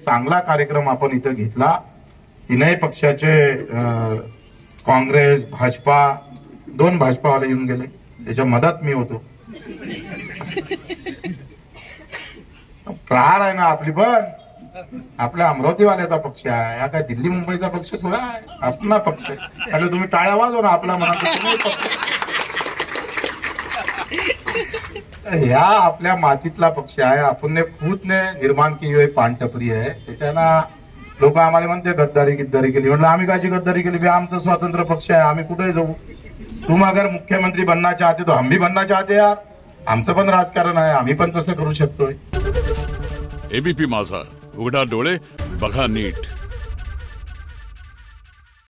चांगला कार्यक्रम आपण इथं घेतला। तीनही पक्षाचे काँग्रेस भाजपा 2 भाजपावाले येऊन गेले, त्याच्या मदत मी होतो। प्रहार आहे ना आपली, पण आपल्या अमरावतीवाल्याचा पक्ष आहे, हा काय दिल्ली मुंबईचा पक्ष थोडा आहे, आपला पक्ष आहे। त्याला तुम्ही टाळ्या वाजवा ना, आपला मनात ह्या आपल्या मातीतला पक्ष आहे। आपण खुदने निर्माण की हुई पानटपरी आहे, त्याच्यानं लोक आम्हाला म्हणते गद्दारी गिद्दारी केली। म्हटलं आम्ही काची गद्दारी केली बे, आमचा स्वतंत्र पक्ष आहे, आम्ही कुठे जाऊ। तुम अगर मुख्यमंत्री बनना चाहते तो हम भी बनना चाहते यार, आमचं पण राजकारण आहे, आम्ही पण तसं करू शकतोय। एबीपी माझा, उघडा डोळे बघा नीट।